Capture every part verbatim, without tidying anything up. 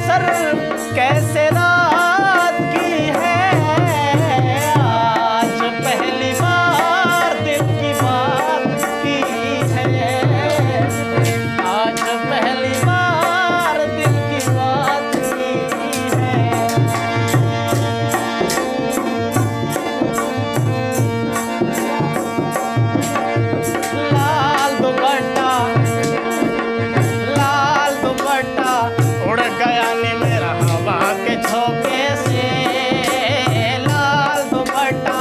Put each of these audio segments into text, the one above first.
असर कैसे रात की है। आज पहली बार दिल की बात की है। आज पहली बार दिल की बात की है। लाल दुपट्टा लाल दुपट्टा उड़ गया नी मेरा हवा के झोंके से। लाल दुपट्टा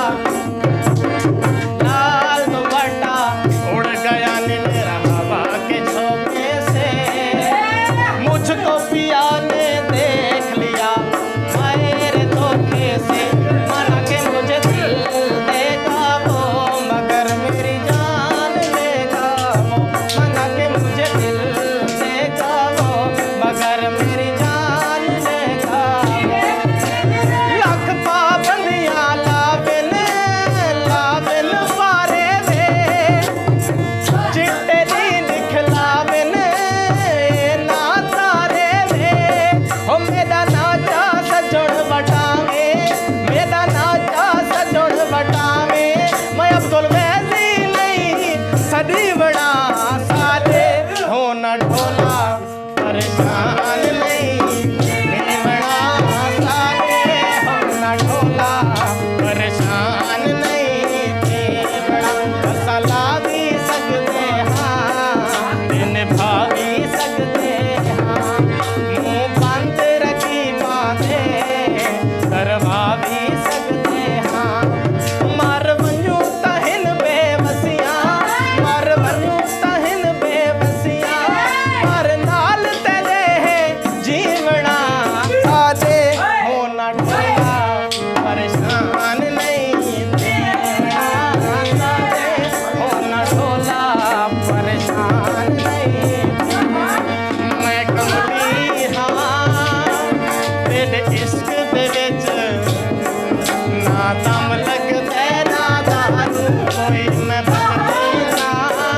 लाल दुपट्टा उड़ गया नी मेरा हवा के झोंके से। मुझको पिया ने देख लिया मेरे धोखे से। माना के मुझे दिल देगा वो मगर मेरी जान लेगा वो। माना के मुझे दिल देगा वो मगर मेरी जान लेगा वो। लख पाबंदियां लावेन लावेन पारे वे। चिट्टे दी दिखलावेन ना तारे वे। हो मेरा नाचा सजोड़ बटावे मेरा नाचा सजोड़ बटावे। मैं अब्दुल वैसी नहीं सदी बड़ा सादे हो न ढोला परेशान नहीं। मैं बड़ा सादे हो न ढोला परेशान नहीं। मैं बड़ा फसला भी सकते हाँ दिन भा भी सकते हाँ। मुँह बंद रखी बांधे करवा भी सकते हाँ। मर वञूं तहिन बेबसियां मर वञूं तहिन बेबसियां। पर नाल तेरे जीवना सादे हो न ढोला परेशान नहीं। जीवना सादे हो न ढोला परेशान नहीं। मैं कमली हाँ तेरे इश्क दे विच ना दम लगदे ना दारू कोई। मैं भगदी ना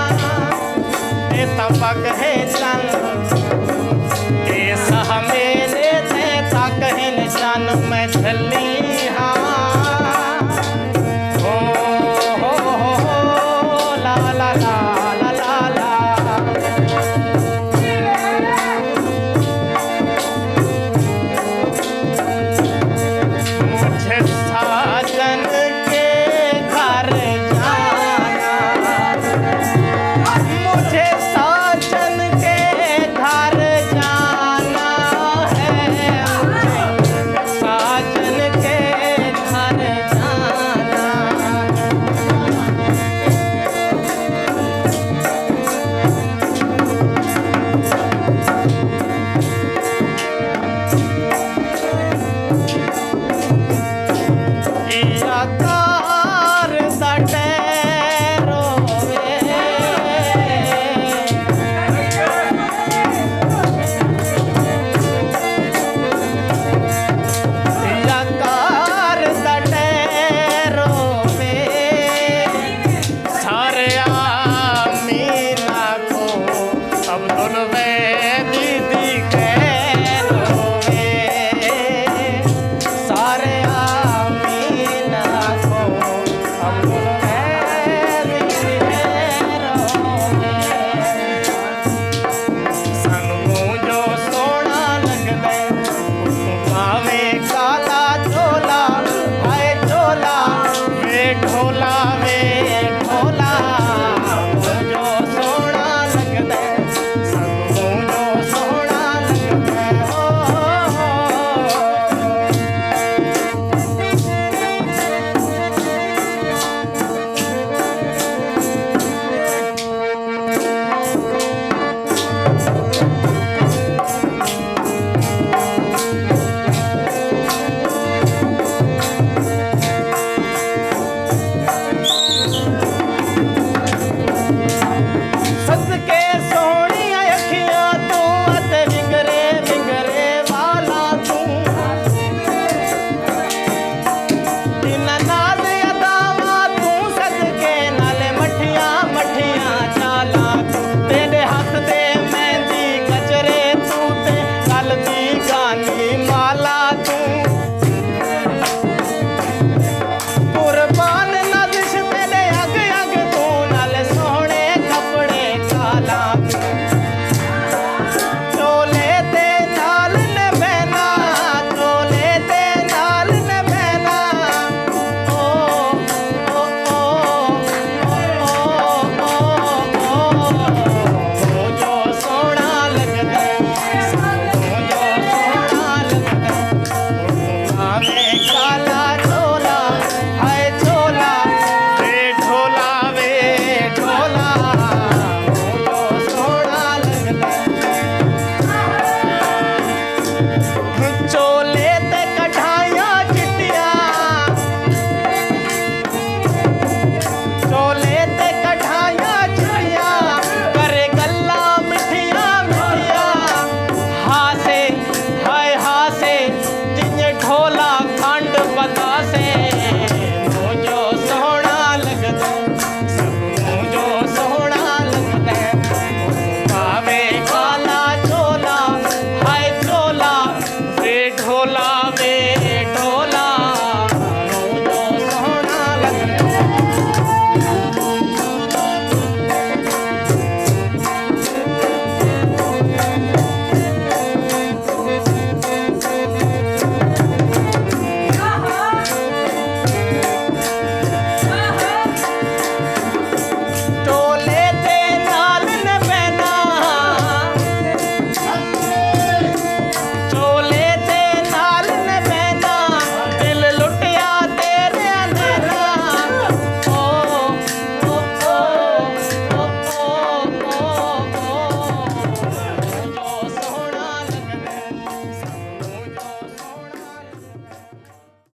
ए तां पग है चन ए सह मेरे ते तक है निशान। मैं झल्ली हाँ हो हो हो हो ला ला ला ला ला ला। मुझे साजन के घर जाना मुझे साजन चोले